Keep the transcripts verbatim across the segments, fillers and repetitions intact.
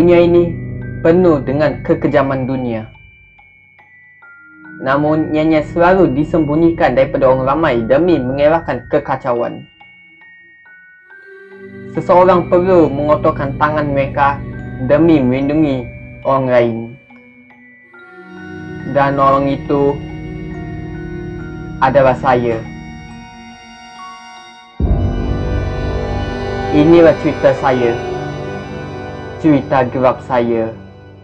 Dunia ini penuh dengan kekejaman dunia. Namun ianya selalu disembunyikan daripada orang ramai demi mengelakkan kekacauan. Seseorang perlu mengotorkan tangan mereka demi melindungi orang lain. Dan orang itu adalah saya. Inilah cerita saya. Cerita gelap saya.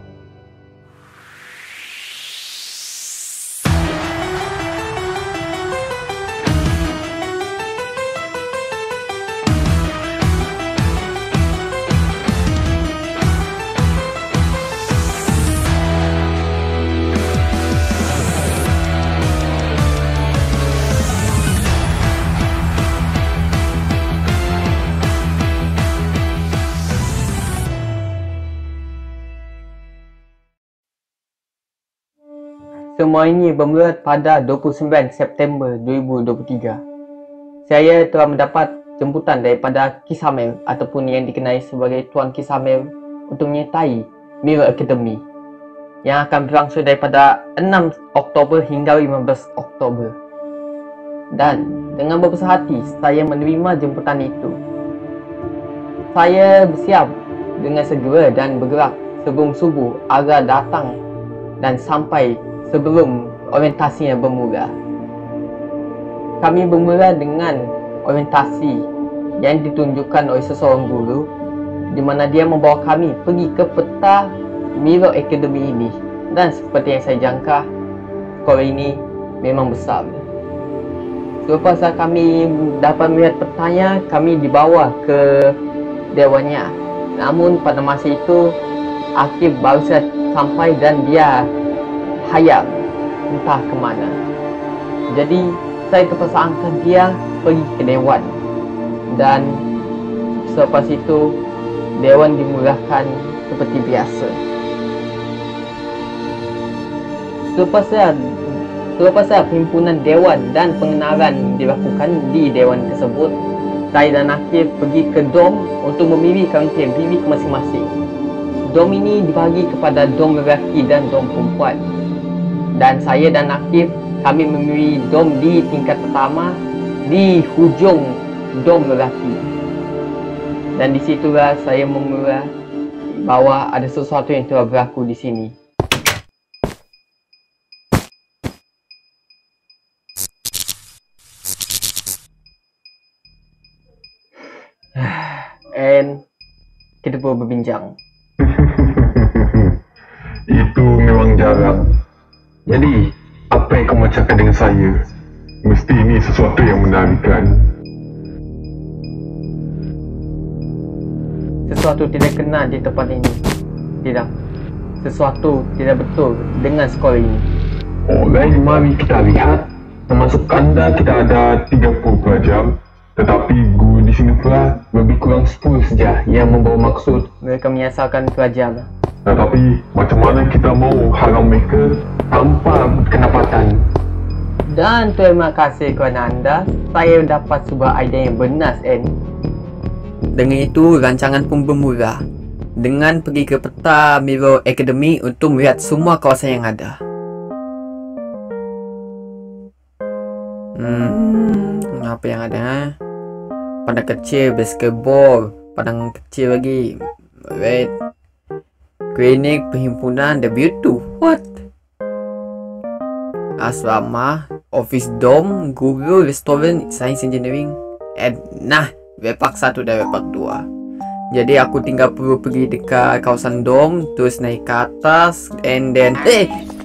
Semua ini bermula pada dua puluh sembilan September dua ribu dua puluh tiga. Saya telah mendapat jemputan daripada Kisamel ataupun yang dikenali sebagai Tuan Kisamel untuk menyertai Mirror Academy yang akan berlangsung daripada enam Oktober hingga lima belas Oktober. Dan dengan berbesar hati saya menerima jemputan itu. Saya bersiap dengan segera dan bergerak sebelum subuh agar datang dan sampai sebelum orientasinya bermula. Kami bermula dengan orientasi yang ditunjukkan oleh seseorang guru di mana dia membawa kami pergi ke peta Mirror Academy ini. Dan seperti yang saya jangka, sekolah ini memang besar. Selepas kami dapat melihat petanya, kami dibawa ke dewannya. Namun pada masa itu Akif baru saja sampai dan dia hayal entah ke mana. Jadi saya terpaksa angkat dia pergi ke dewan. Dan selepas itu dewan dimulakan seperti biasa. Selepas saya Selepas saya perhimpunan dewan dan pengenalan dilakukan di dewan tersebut, saya dan Akif pergi ke dom untuk memilih kaunter bilik masing-masing. Dom ini dibagi kepada dom lelaki dan dom perempuan. Dan saya dan Akif, kami memilih dom di tingkat pertama di hujung dom lelaki. Dan disitulah saya memula bahawa ada sesuatu yang telah berlaku di sini. And kita perlu berbincang. Itu memang jarang. Jadi, apa yang kamu cakap dengan saya? Mesti ini sesuatu yang menarikkan. Sesuatu tidak kena di tempat ini. Tidak. Sesuatu tidak betul dengan sekolah ini. Alright, mari kita lihat. Termasuk anda, kita ada tiga puluh pelajar. Tetapi guru di sini pula lebih kurang sepuluh saja yang membawa maksud. Mereka menyiasatkan pelajar. Tetapi macam mana kita mau halang mereka tanpa pendapatan? Dan terima kasih kerana anda. Saya dapat sebuah idea yang bernas, N. Dengan itu rancangan pun bermula dengan pergi ke peta Mirror Academy untuk melihat semua kawasan yang ada. Hmm, apa yang ada? Ha? Padang kecil, basketball, padang kecil lagi. Wait. Klinik, perhimpunan, W two. What? Asrama, office dom, guru, restoran, science engineering. And nah, wepak satu dan wepak dua. Jadi aku tinggal perlu pergi dekat kawasan dom, terus naik ke atas, and then eh!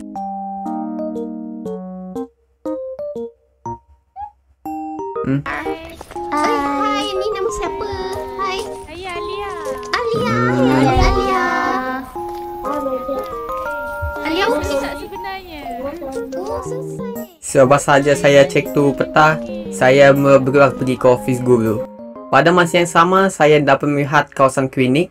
Hmm? Uh, hai, ni nama siapa? Hai. Saya Alia. Alia. Hmm. Hai, Alia. Alia okey Tak sebenarnya. Oh, selesai. Selepas saja saya cek tu peta, saya bergerak pergi ke ofis guru. Pada masa yang sama, saya dapat melihat kawasan klinik,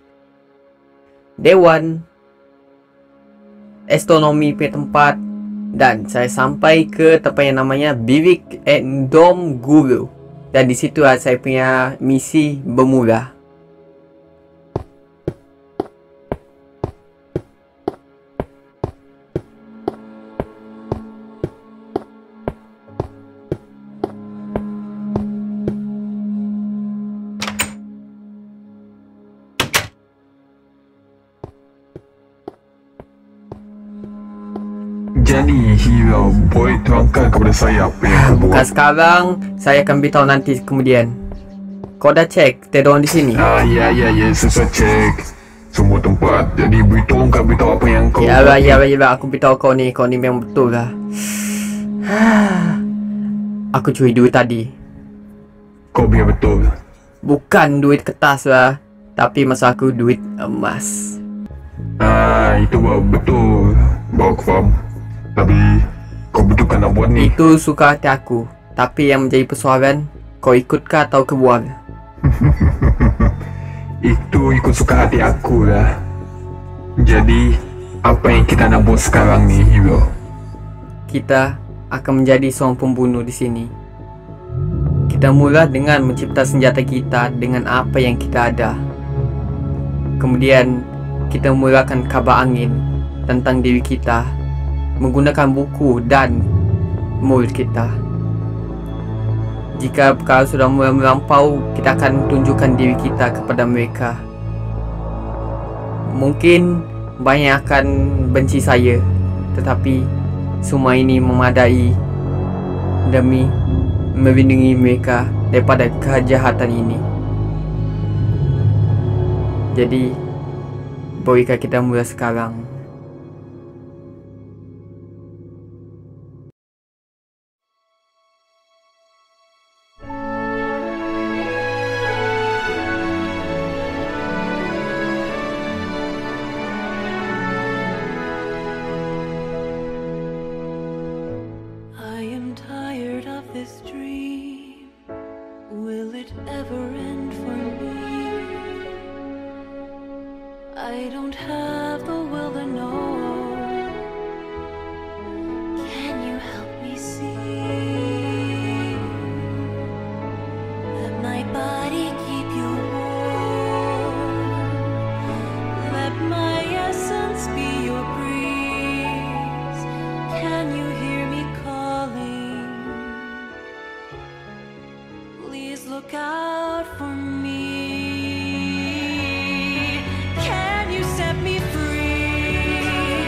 dewan, astronomi punya tempat, dan saya sampai ke tempat yang namanya bilik and dom guru. Dan di situ saya punya misi bermula. Jadi hero, boleh terangkan kepada saya apa yang kau Bukan buat? sekarang, saya akan beritahu nanti kemudian. Kau dah cek tiada orang di sini? Ah, ya, ya, ya, saya cek semua tempat. Jadi beritahu kau beritahu apa yang kau Ya lah, buat ya ni. lah, ya lah. Aku beritahu kau ni, kau ni memang betul lah. Aku curi duit tadi. Kau biar betul. Bukan duit kertas lah, tapi masa aku duit emas. Ah, itu baru betul. Baru aku faham. Tapi kau betul kan nak buat ni? Itu suka hati aku. Tapi yang menjadi persoalan, kau ikutkah atau kebuang? Itu ikut suka hati aku lah. Jadi apa yang kita nak buat sekarang ni, hero? Kita akan menjadi seorang pembunuh di sini. Kita mula dengan mencipta senjata kita dengan apa yang kita ada. Kemudian kita mulakan kabar angin tentang diri kita menggunakan buku dan mulut kita. Jika perkara sudah mulai melampau, kita akan tunjukkan diri kita kepada mereka. Mungkin banyak akan benci saya, tetapi semua ini memadai demi melindungi mereka daripada kejahatan ini. Jadi, bolehkah kita mula sekarang? I am tired of this dream. Will it ever end for me? I don't have the will to know. Can you help me see? Let my body keep you warm. Let my essence be your breeze. Can you hear me calling? Please look out for me. Can you set me free?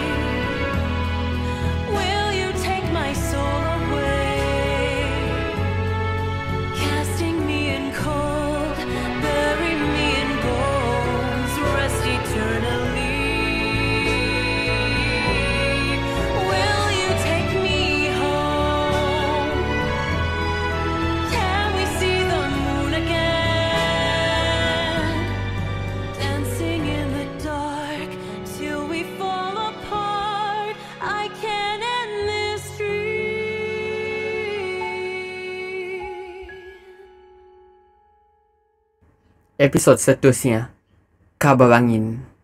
Will you take my soul away? Casting me in cold, bury me in bones, rest eternally. Will you take me home? Can we see the moon again? Dancing in the dark till we fall apart. I can't end this dream. Episod seterusnya, kabar angin.